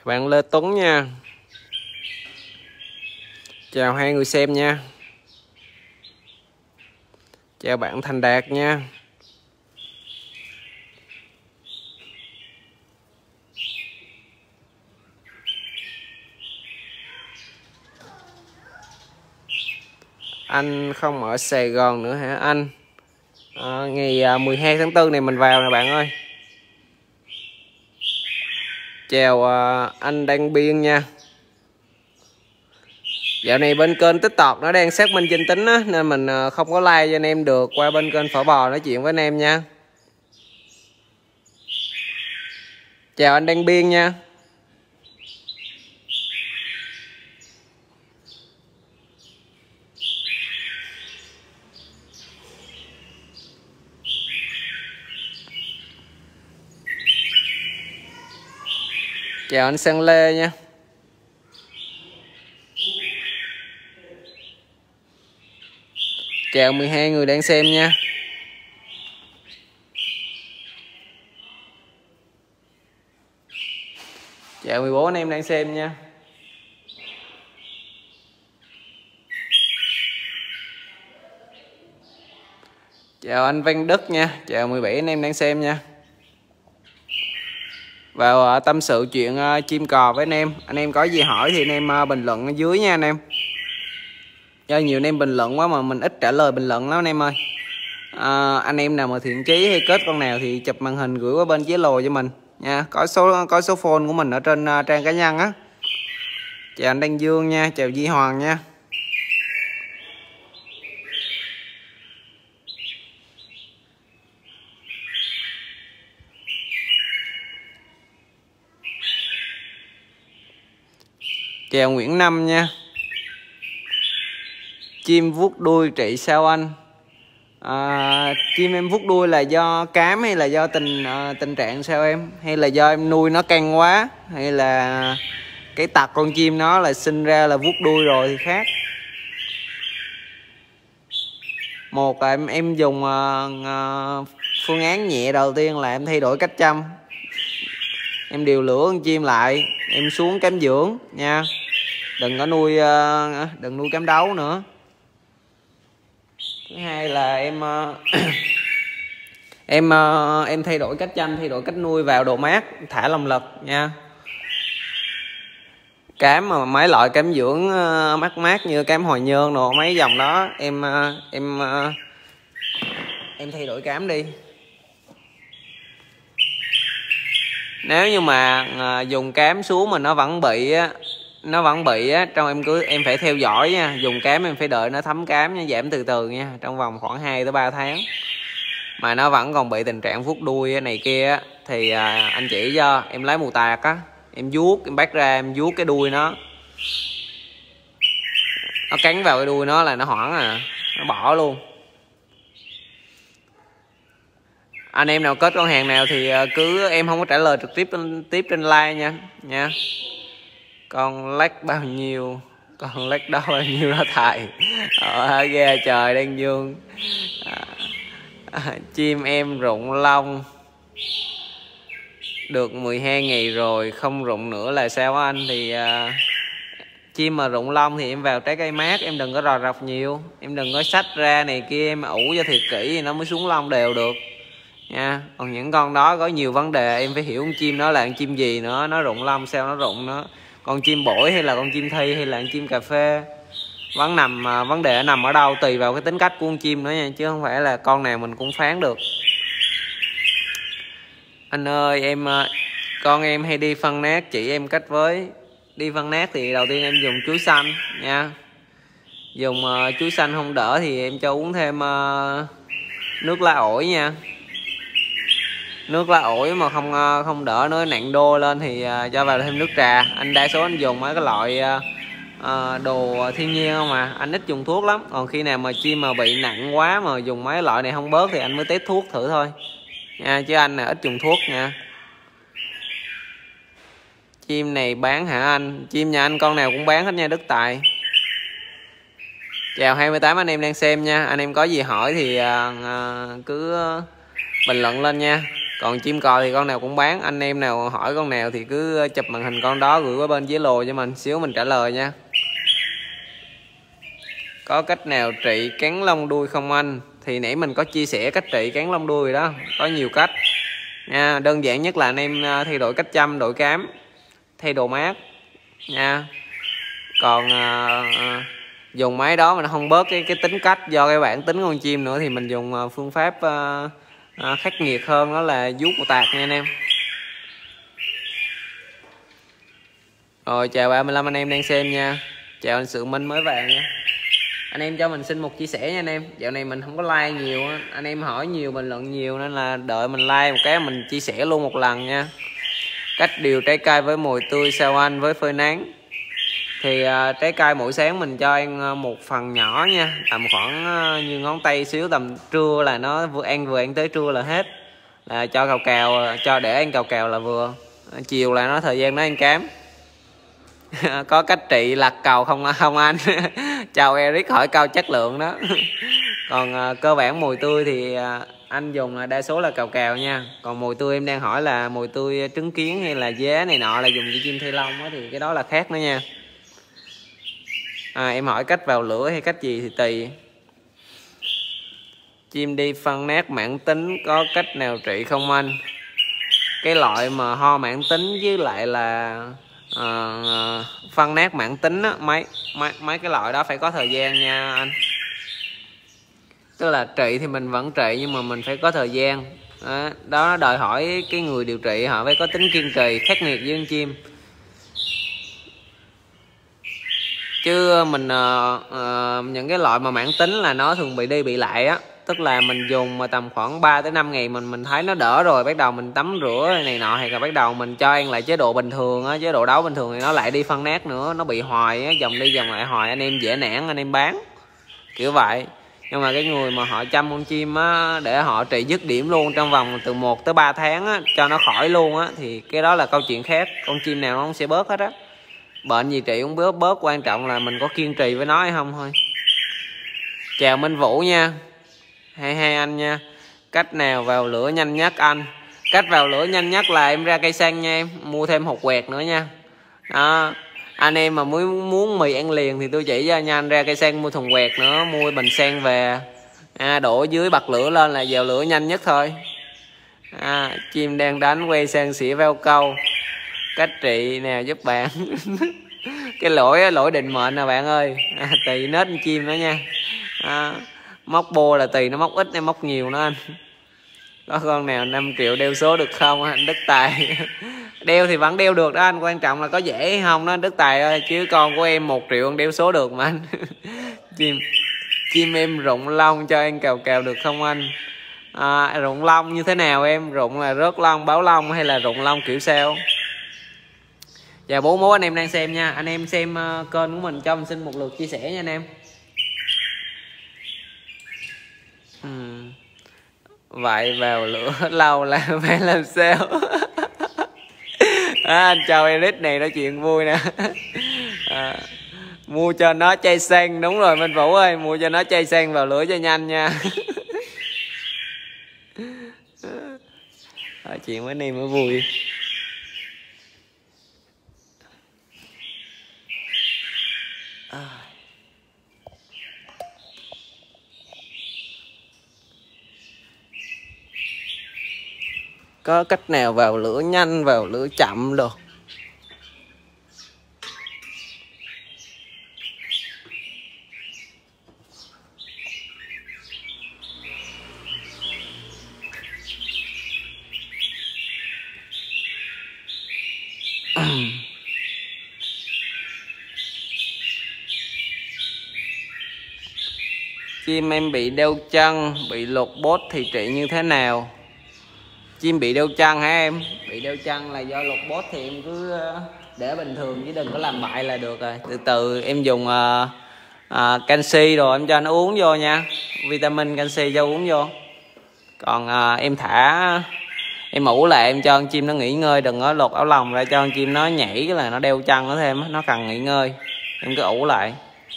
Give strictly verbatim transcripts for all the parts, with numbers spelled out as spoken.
Chào bạn Lê Tuấn nha. Chào hai người xem nha. Chào bạn Thành Đạt nha. Anh không ở Sài Gòn nữa hả anh? À, ngày mười hai tháng tư này mình vào nè bạn ơi. Chào anh Đăng Biên nha. Dạo này bên kênh TikTok nó đang xác minh danh tính á, nên mình không có like cho anh em được. Qua bên kênh Phở Bò nói chuyện với anh em nha. Chào anh Đăng Biên nha. Chào anh Sang Lê nha. Chào mười hai người đang xem nha. Chào mười bốn anh em đang xem nha. Chào anh Văn Đức nha. Chào mười bảy anh em đang xem nha. Vào uh, tâm sự chuyện uh, chim cò với anh em. Anh em có gì hỏi thì anh em uh, bình luận ở dưới nha anh em. Do nhiều anh em bình luận quá mà mình ít trả lời bình luận lắm anh em ơi. uh, Anh em nào mà thiện chí hay kết con nào thì chụp màn hình gửi qua bên chế lồi cho mình nha. Có số có số phone của mình ở trên uh, trang cá nhân á. Chào anh Đăng Dương nha. Chào Di Hoàng nha. Chào Nguyễn Năm nha. Chim vuốt đuôi trị sao anh? À, chim em vuốt đuôi là do cám hay là do tình à, tình trạng sao em? Hay là do em nuôi nó căng quá? Hay là cái tật con chim nó là sinh ra là vuốt đuôi rồi thì khác. Một là em em dùng uh, uh, phương án nhẹ đầu tiên là em thay đổi cách chăm. Em điều lửa con chim lại, em xuống cám dưỡng nha. Đừng có nuôi uh, đừng nuôi cám đấu nữa. Thứ hai là em uh, em uh, em thay đổi cách chăm, thay đổi cách nuôi vào độ mát, thả lồng lực nha. Cám mà mấy loại cám dưỡng uh, mát mát như cám hồi nhơn đồ mấy dòng đó em uh, em uh, em thay đổi cám đi. Nếu như mà uh, dùng cám xuống mà nó vẫn bị á, nó vẫn bị á, trong em cứ em phải theo dõi nha. Dùng cám em phải đợi nó thấm cám nha, giảm từ từ nha, trong vòng khoảng hai tới ba tháng mà nó vẫn còn bị tình trạng vuốt đuôi này kia á, thì à, anh chỉ cho em lấy mù tạt á, em vuốt, em bắt ra em vuốt cái đuôi nó, nó cắn vào cái đuôi nó là nó hoảng à, nó bỏ luôn. Anh em nào kết con hàng nào thì cứ em không có trả lời trực tiếp tiếp trên like nha nha. Con lách bao nhiêu, con lách đâu bao nhiêu đó thầy. Ở ghe trời đang dương. À, à, chim em rụng lông được mười hai ngày rồi, không rụng nữa là sao anh? Thì à, chim mà rụng lông thì em vào trái cây mát, em đừng có rò rọc nhiều, em đừng có xách ra này kia, em ủ cho thiệt kỹ thì nó mới xuống lông đều được nha. Còn những con đó có nhiều vấn đề, em phải hiểu con chim nó là con chim gì nữa, nó rụng lông sao nó rụng nó, con chim bổi hay là con chim thi hay là con chim cà phê. Vấn nằm vấn đề nằm ở đâu tùy vào cái tính cách của con chim nữa nha, chứ không phải là con nào mình cũng phán được. Anh ơi em con em hay đi phân nát, chỉ em cách với. Đi phân nát thì đầu tiên em dùng chuối xanh nha. Dùng uh, chuối xanh không đỡ thì em cho uống thêm uh, nước lá ổi nha. Nước lá ổi mà không uh, không đỡ nó nặng đô lên thì uh, cho vào thêm nước trà. Anh đa số anh dùng mấy cái loại uh, uh, đồ thiên nhiên không mà anh ít dùng thuốc lắm. Còn khi nào mà chim mà bị nặng quá mà dùng mấy loại này không bớt thì anh mới test thuốc thử thôi nha, chứ anh là ít dùng thuốc nha. Chim này bán hả anh? Chim nhà anh con nào cũng bán hết nha Đức Tài. Chào hai mươi tám anh em đang xem nha. Anh em có gì hỏi thì uh, uh, cứ bình luận lên nha. Còn chim cò thì con nào cũng bán, anh em nào hỏi con nào thì cứ chụp màn hình con đó gửi qua bên dưới lồ cho mình, xíu mình trả lời nha. Có cách nào trị cắn lông đuôi không anh? Thì nãy mình có chia sẻ cách trị cắn lông đuôi đó, có nhiều cách nha. Đơn giản nhất là anh em thay đổi cách chăm, đổi cám, thay đồ mát nha. Còn à, à, dùng máy đó mà nó không bớt cái cái tính cách do cái bản tính con chim nữa thì mình dùng à, phương pháp à, à, khắc nghiệt hơn, đó là vuốt một tạt nha anh em. Rồi chào ba mươi lăm anh em đang xem nha. Chào anh Sự Minh mới vàng nha. Anh em cho mình xin một chia sẻ nha anh em. Dạo này mình không có like nhiều á, anh em hỏi nhiều, bình luận nhiều nên là đợi mình like một cái mình chia sẻ luôn một lần nha. Cách điều trái cây với mùi tươi sao anh với phơi nắng? Thì uh, trái cây mỗi sáng mình cho ăn uh, một phần nhỏ nha, tầm khoảng uh, như ngón tay xíu, tầm trưa là nó vừa ăn vừa ăn tới trưa là hết, là cho cào cào, cho để ăn cào cào là vừa. Chiều là nó thời gian nó ăn cám. Có cách trị lặt cầu không không anh? Chào Eric hỏi câu chất lượng đó. Còn uh, cơ bản mùi tươi thì uh, anh dùng là đa số là cào cào nha. Còn mùi tươi em đang hỏi là mùi tươi trứng kiến hay là dế này nọ là dùng cho chim thay lông đó, thì cái đó là khác nữa nha. À, em hỏi cách vào lửa hay cách gì thì tùy. Chim đi phân nát mãn tính có cách nào trị không anh? Cái loại mà ho mãn tính với lại là uh, phân nát mãn tính á, mấy, mấy mấy cái loại đó phải có thời gian nha anh. Tức là trị thì mình vẫn trị nhưng mà mình phải có thời gian. Đó, đó nó đòi hỏi cái người điều trị họ phải có tính kiên trì, khắc nghiệt với con chim. Chứ mình uh, uh, những cái loại mà mãn tính là nó thường bị đi bị lại á, tức là mình dùng mà tầm khoảng ba tới năm ngày mình mình thấy nó đỡ rồi, bắt đầu mình tắm rửa này nọ, hay là bắt đầu mình cho ăn lại chế độ bình thường á, chế độ đấu bình thường thì nó lại đi phân nát nữa, nó bị hoài á, vòng đi vòng lại hoài, anh em dễ nản anh em bán kiểu vậy. Nhưng mà cái người mà họ chăm con chim á, để họ trị dứt điểm luôn trong vòng từ một tới ba tháng á, cho nó khỏi luôn á, thì cái đó là câu chuyện khác. Con chim nào nó cũng sẽ bớt hết á, bệnh gì trị cũng bớt bớt, quan trọng là mình có kiên trì với nó hay không thôi. Chào Minh Vũ nha, hai hai anh nha. Cách nào vào lửa nhanh nhất anh? Cách vào lửa nhanh nhất là em ra cây xăng nha em, mua thêm hột quẹt nữa nha. Đó, anh em mà muốn muốn mì ăn liền thì tôi chỉ cho nha, anh ra cây xăng mua thùng quẹt nữa, mua bình xăng về, à, đổ dưới bật lửa lên là vào lửa nhanh nhất thôi. À, chim đang đánh quay sang xỉa vào câu, cách trị nào giúp bạn? Cái lỗi lỗi định mệnh nè bạn ơi, à, tùy nết con chim nữa nha. À, móc bô là tùy nó móc ít hay móc nhiều nữa anh. Có con nào năm triệu đeo số được không anh Đức Tài? Đeo thì vẫn đeo được đó anh, quan trọng là có dễ hay không đó Đức Tài ơi, chứ con của em một triệu đeo số được mà anh. chim chim em rụng lông cho em cào cào được không anh? À, rụng lông như thế nào em? Rụng là rớt lông, báo lông hay là rụng lông kiểu sao? Và bố mố anh em đang xem nha, anh em xem uh, kênh của mình cho mình xin một lượt chia sẻ nha anh em. uhm. Vậy vào lửa lâu là phải làm sao? À, anh chào Eric này, nói chuyện vui nè. À, mua cho nó chai xăng, đúng rồi Minh Vũ ơi, mua cho nó chai xăng vào lửa cho nhanh nha. À, chuyện với anh em mới vui. À. Có cách nào vào lửa nhanh, vào lửa chậm được? Chim em bị đeo chân, bị lột bốt thì trị như thế nào? Chim bị đeo chân hả em? Bị đeo chân là do lột bốt thì em cứ để bình thường chứ đừng có làm bậy là được rồi. Từ từ em dùng uh, uh, canxi rồi em cho nó uống vô nha, vitamin canxi cho uống vô. Còn uh, em thả em ủ lại, em cho con chim nó nghỉ ngơi, đừng có lột áo lòng ra cho con chim nó nhảy cái là nó đeo chân nó thêm, nó cần nghỉ ngơi, em cứ ủ lại.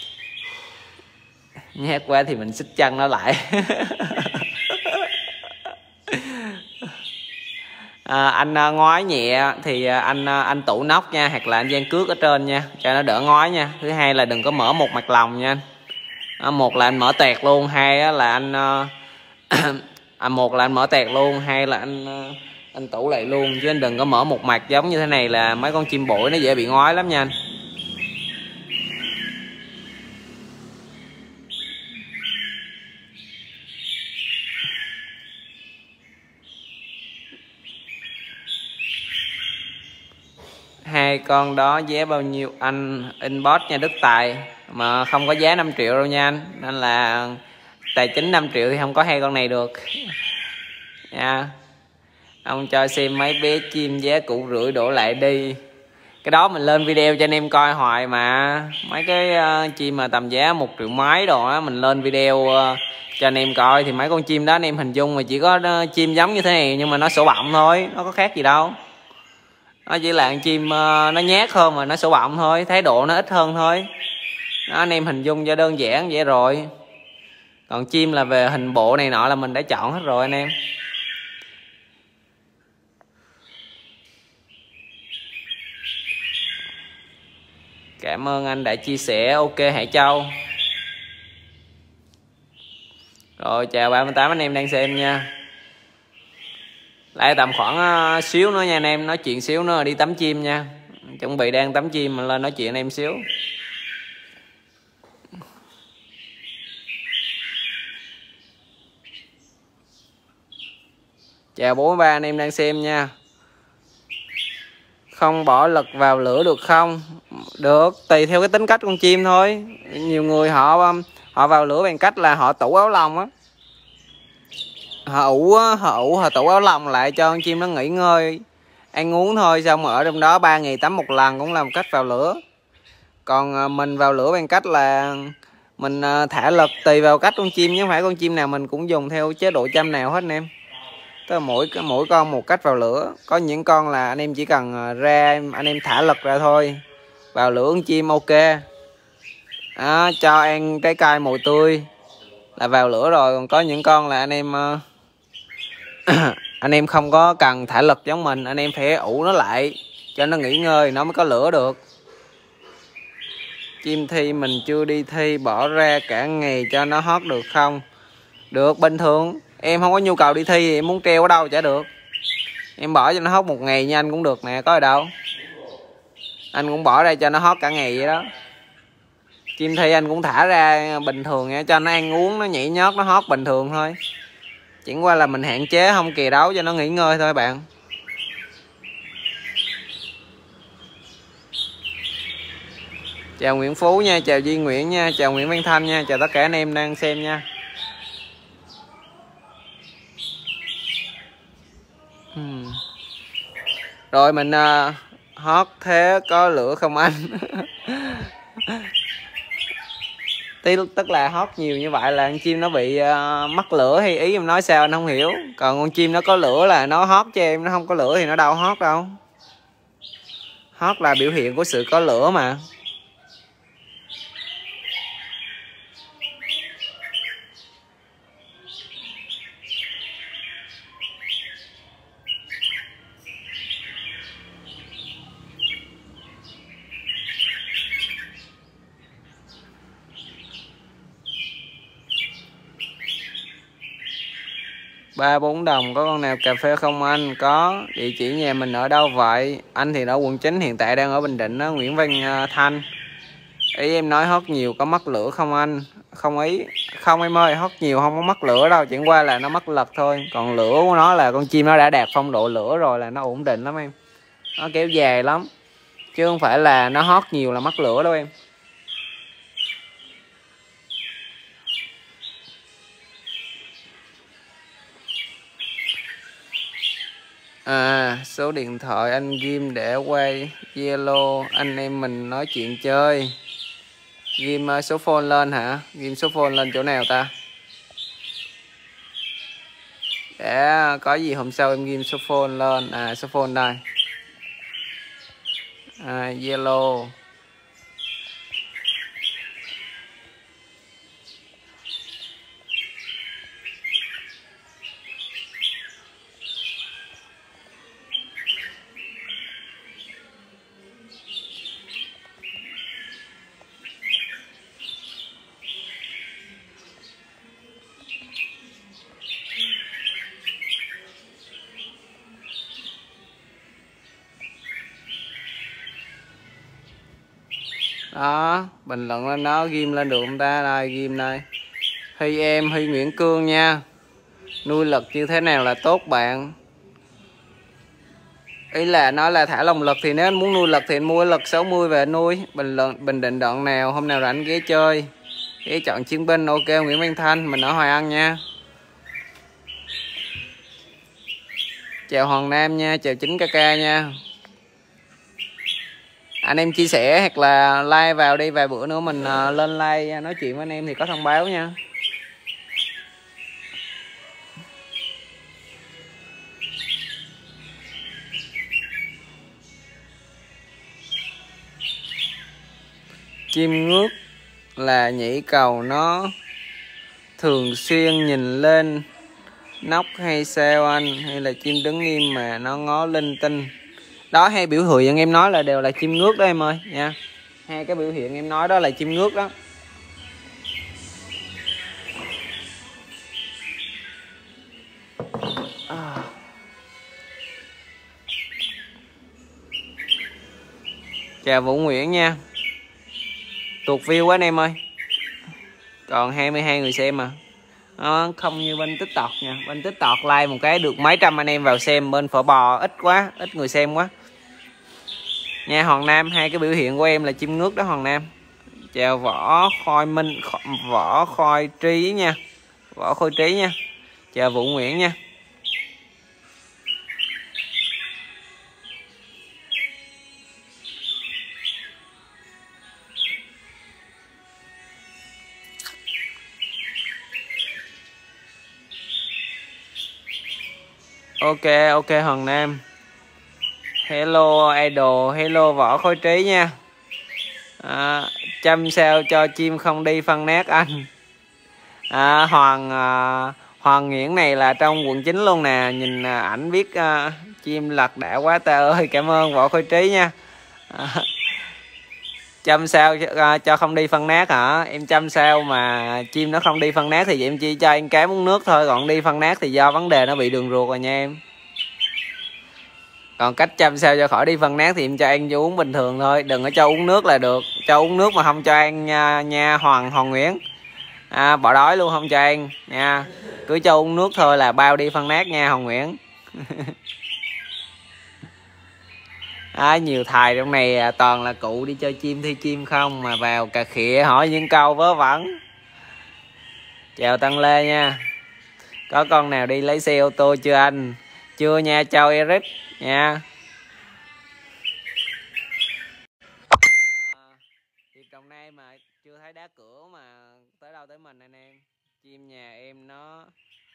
Nhát quá thì mình xích chân nó lại. à, anh à, ngói nhẹ thì à, anh à, anh tủ nóc nha, hoặc là anh dán cước ở trên nha cho nó đỡ ngói nha. Thứ hai là đừng có mở một mặt lòng nha. À, một là anh mở tẹt luôn, hai là anh à, một là anh mở tẹt luôn, hai là anh anh tủ lại luôn, chứ anh đừng có mở một mặt giống như thế này là mấy con chim bụi nó dễ bị ngói lắm nha anh. Hai con đó giá bao nhiêu anh? Inbox nha Đức Tài, mà không có giá năm triệu đâu nha anh, nên là tài chính năm triệu thì không có hai con này được nha. Ông cho xem mấy bé chim giá cũ rưỡi đổ lại đi. Cái đó mình lên video cho anh em coi hoài mà. Mấy cái uh, chim mà tầm giá một triệu mấy đồ á, mình lên video uh, cho anh em coi. Thì mấy con chim đó anh em hình dung mà chỉ có uh, chim giống như thế này, nhưng mà nó sổ bọng thôi, nó có khác gì đâu. Nó chỉ là con chim uh, nó nhát hơn mà nó sổ bọng thôi, thái độ nó ít hơn thôi. Đó, anh em hình dung cho đơn giản vậy rồi. Còn chim là về hình bộ này nọ là mình đã chọn hết rồi anh em. Cảm ơn anh đã chia sẻ. Ok Hải Châu. Rồi chào ba mươi tám anh em đang xem nha. Lại tầm khoảng uh, xíu nữa nha anh em, nói chuyện xíu nữa đi tắm chim nha. Chuẩn bị đang tắm chim mà lên nói chuyện anh em xíu. Chào bốn mươi ba anh em đang xem nha. Không bỏ lực vào lửa được không? Được, tùy theo cái tính cách con chim thôi. Nhiều người họ họ vào lửa bằng cách là họ tủ áo lông á. Họ ủ họ ủ họ tủ áo lông lại cho con chim nó nghỉ ngơi, ăn uống thôi, xong ở trong đó ba ngày tắm một lần cũng là một cách vào lửa. Còn mình vào lửa bằng cách là mình thả lực, tùy vào cách con chim, chứ không phải con chim nào mình cũng dùng theo chế độ chăm nào hết anh em. Tức là mỗi mỗi con một cách vào lửa. Có những con là anh em chỉ cần ra anh em thả lực ra thôi, vào lửa con chim ok. Đó, cho ăn trái cây mùi tươi là vào lửa rồi. Còn có những con là anh em anh em không có cần thả lực giống mình, anh em phải ủ nó lại cho nó nghỉ ngơi nó mới có lửa được. Chim thi mình chưa đi thi, bỏ ra cả ngày cho nó hót được không? Được, bình thường. Em không có nhu cầu đi thi thì em muốn treo ở đâu chả được. Em bỏ cho nó hót một ngày nha anh cũng được nè, có gì đâu. Anh cũng bỏ ra cho nó hót cả ngày vậy đó. Chim thi anh cũng thả ra bình thường nha, cho nó ăn uống, nó nhảy nhót, nó hót bình thường thôi. Chẳng qua là mình hạn chế không kì đấu cho nó nghỉ ngơi thôi bạn. Chào Nguyễn Phú nha, chào Duy Nguyễn nha, chào Nguyễn Văn Thanh nha, chào tất cả anh em đang xem nha. Hmm. Rồi mình uh, hót thế có lửa không anh? Tức là hót nhiều như vậy là con chim nó bị uh, mắc lửa hay ý em nói sao anh không hiểu. Còn con chim nó có lửa là nó hót cho em, nó không có lửa thì nó đâu hót đâu. Hót là biểu hiện của sự có lửa mà. Ba bốn đồng có con nào cà phê không anh? Có. Địa chỉ nhà mình ở đâu vậy? Anh thì ở quận chín, hiện tại đang ở Bình Định đó, Nguyễn Văn Thanh. Ý em nói hót nhiều có mắc lửa không anh? Không ý. Không em ơi, hót nhiều không có mắc lửa đâu, chẳng qua là nó mắc lực thôi. Còn lửa của nó là con chim nó đã đạt phong độ lửa rồi là nó ổn định lắm em. Nó kéo dài lắm. Chứ không phải là nó hót nhiều là mắc lửa đâu em. À, số điện thoại anh ghim để quay Zalo anh em mình nói chuyện chơi. Ghim số phone lên hả? Ghim số phone lên chỗ nào ta? Để có gì hôm sau em ghim số phone lên. À, số phone đây. À, Zalo. Đó, bình luận lên đó, ghim lên được không ta? Đây, ghim đây. Huy em, Huy Nguyễn Cương nha. Nuôi lực như thế nào là tốt bạn? Ý là nói là thả lồng lực, thì nếu anh muốn nuôi lực thì anh mua lực sáu mươi về anh nuôi. Bình luận Bình Định đoạn nào, hôm nào rảnh ghé chơi. Ghé chọn chiến binh, ok Nguyễn Văn Thanh, mình ở Hoài An nha. Chào Hoàng Nam nha, chào chín ca ca nha. Anh em chia sẻ hoặc là like vào đi, vài bữa nữa mình lên like nói chuyện với anh em thì có thông báo nha. Chim ngước là nhảy cầu, nó thường xuyên nhìn lên nóc hay sao anh? Hay là chim đứng im mà nó ngó linh tinh? Đó, hai biểu hiện em nói là đều là chim ngước đó em ơi nha. Hai cái biểu hiện em nói đó là chim ngước đó. À. Chào Vũ Nguyễn nha. Tuột view quá anh em ơi. Còn hai mươi hai người xem mà. Đó, không như bên TikTok nha. Bên TikTok like một cái được mấy trăm anh em vào xem. Bên phở bò ít quá, ít người xem quá nha. Hoàng Nam, hai cái biểu hiện của em là chim ngước đó Hoàng Nam. Chào Võ Khôi Minh, Võ Khôi Trí nha. Võ Khôi Trí nha. Chào Vũ Nguyễn nha. Ok, ok Hoàng Nam. Hello idol, hello Võ Khôi Trí nha. À, chăm sao cho chim không đi phân nát anh. À, Hoàng à, Hoàng Nguyễn này là trong quận chín luôn nè. Nhìn à, ảnh biết à, chim lật đã quá ta ơi. Cảm ơn Võ Khôi Trí nha. À, chăm sao cho, à, cho không đi phân nát hả? Em chăm sao mà chim nó không đi phân nát thì em chỉ cho em cám uống nước thôi. Còn đi phân nát thì do vấn đề nó bị đường ruột rồi nha em. Còn cách chăm sao cho khỏi đi phân nát thì em cho ăn vô uống bình thường thôi. Đừng có cho uống nước là được. Cho uống nước mà không cho ăn nha, nha Hoàng Hoàng Nguyễn. À, bỏ đói luôn không cho ăn nha. Cứ cho uống nước thôi là bao đi phân nát nha Hoàng Nguyễn. À, nhiều thầy trong này toàn là cụ đi chơi chim thi chim không mà vào cà khịa hỏi những câu vớ vẩn. Chào Tăng Lê nha. Có con nào đi lấy xe ô tô chưa anh? Chưa nha, chào Eric nha. Thì Đồng Nai mà chưa thấy đá cửa mà tới đâu tới mình anh em. Chim nhà em nó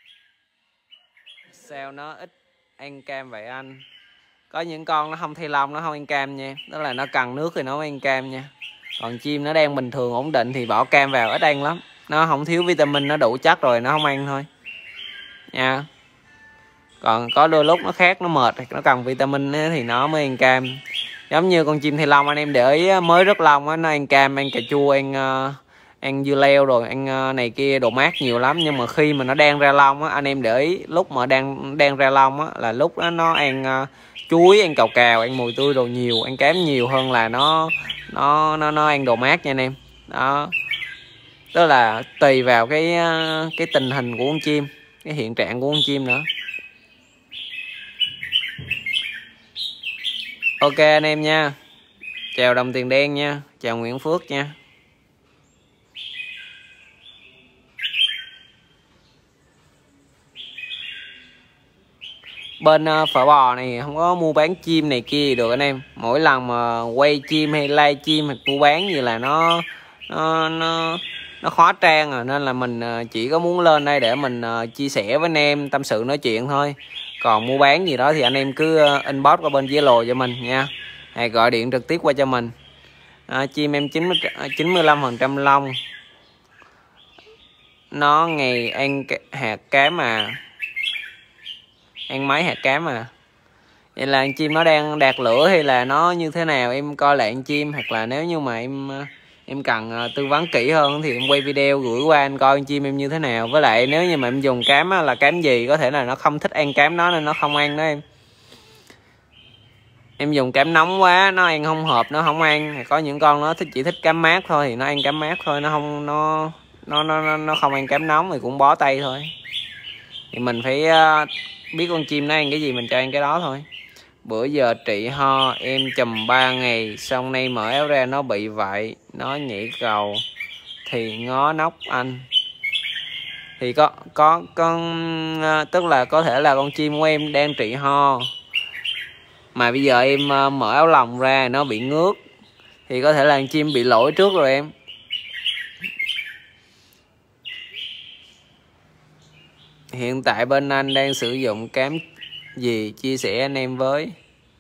sao nó ít ăn cam vậy anh? Có những con nó không thay lông, nó không ăn cam nha. Đó là nó cần nước thì nó mới ăn cam nha. Còn chim nó đang bình thường ổn định thì bỏ cam vào ít ăn lắm. Nó không thiếu vitamin, nó đủ chất rồi nó không ăn thôi nha. Còn có đôi lúc nó khác, nó mệt, nó cần vitamin thì nó mới ăn cam. Giống như con chim thay lông anh em để ý mới rất lông á, nó ăn cam, ăn cà chua, ăn uh, ăn dưa leo rồi ăn uh, này kia đồ mát nhiều lắm. Nhưng mà khi mà nó đang ra lông á, anh em để ý lúc mà đang đang ra lông á là lúc đó nó ăn uh, chuối, ăn cào cào, ăn mùi tươi đồ nhiều, ăn cám nhiều hơn là nó nó nó nó ăn đồ mát nha anh em. Đó, tức là tùy vào cái uh, cái tình hình của con chim, cái hiện trạng của con chim nữa. Ok anh em nha. Chào Đồng Tiền Đen nha. Chào Nguyễn Phước nha. Bên uh, phở bò này không có mua bán chim này kia được anh em. Mỗi lần mà quay chim hay like chim hay mua bán gì là nó nó nó, nó khó trang rồi. Nên là mình uh, chỉ có muốn lên đây để mình uh, chia sẻ với anh em, tâm sự nói chuyện thôi. Còn mua bán gì đó thì anh em cứ uh, inbox qua bên Zalo cho mình nha, hay gọi điện trực tiếp qua cho mình. À, chim em chín mươi lăm phần trăm lông, nó ngày ăn hạt cám à, ăn mấy hạt cám à. Vậy là con chim nó đang đạt lửa hay là nó như thế nào? Em coi lại con chim, hoặc là nếu như mà em em cần tư vấn kỹ hơn thì em quay video gửi qua anh coi con chim em như thế nào. Với lại nếu như mà em dùng cám là cám gì, có thể là nó không thích ăn cám đó nên nó không ăn đó em. Em dùng cám nóng quá nó ăn không hợp, nó không ăn. Có những con nó thích chỉ thích cám mát thôi thì nó ăn cám mát thôi, nó không nó nó nó nó không ăn cám nóng thì cũng bó tay thôi. Thì mình phải biết con chim nó ăn cái gì mình cho ăn cái đó thôi. Bữa giờ trị ho em chùm ba ngày, xong nay mở áo ra nó bị vậy, nó nhảy cầu thì ngó nóc anh. Thì có có con tức là có thể là con chim của em đang trị ho mà bây giờ em mở áo lòng ra nó bị ngước thì có thể là con chim bị lỗi trước rồi em. Hiện tại bên anh đang sử dụng cám gì, chia sẻ anh em với.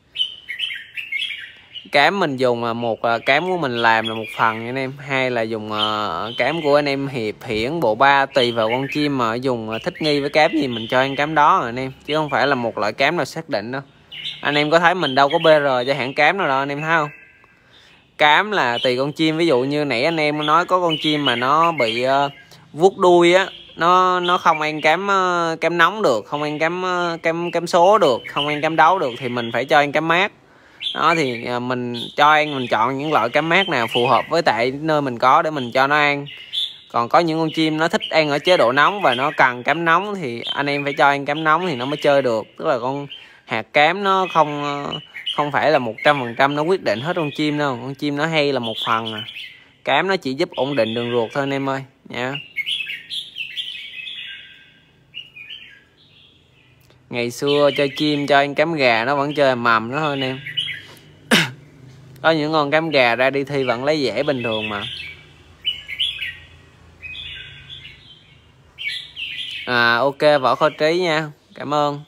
Cám mình dùng là một là cám của mình làm là một phần anh em, hai là dùng cám của anh em Hiệp, Hiển, Bộ Ba, tùy vào con chim mà dùng thích nghi với cám gì mình cho anh cám đó anh em, chứ không phải là một loại cám nào xác định đâu. Anh em có thấy mình đâu có bê rờ cho hãng cám nào đâu anh em thấy không. Cám là tùy con chim, ví dụ như nãy anh em nói có con chim mà nó bị uh, vuốt đuôi á, nó nó không ăn cám uh, cám nóng được, không ăn cám uh, cám cám số được, không ăn cám đấu được thì mình phải cho ăn cám mát. Đó thì uh, mình cho ăn, mình chọn những loại cám mát nào phù hợp với tại nơi mình có để mình cho nó ăn. Còn có những con chim nó thích ăn ở chế độ nóng và nó cần cám nóng thì anh em phải cho ăn cám nóng thì nó mới chơi được. Tức là con hạt cám nó không không phải là một trăm phần trăm nó quyết định hết con chim đâu, con chim nó hay là một phần à. Cám nó chỉ giúp ổn định đường ruột thôi anh em ơi nha. Ngày xưa cho chim cho ăn cám gà nó vẫn chơi mầm nó thôi anh em. Có những con cám gà ra đi thi vẫn lấy dễ bình thường mà. À ok, Võ Khôi Trí nha, cảm ơn.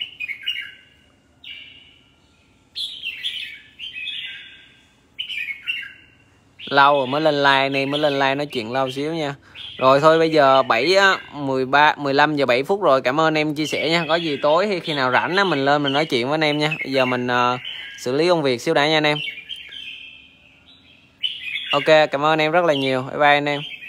Lâu rồi mới lên like này, mới lên like nói chuyện lâu xíu nha. Rồi thôi bây giờ bảy mười ba mười lăm giờ bảy phút rồi, cảm ơn em chia sẻ nha. Có gì tối hay khi nào rảnh á mình lên mình nói chuyện với anh em nha. Bây giờ mình uh, xử lý công việc xíu đã nha anh em. Ok, cảm ơn em rất là nhiều. Bye bye anh em.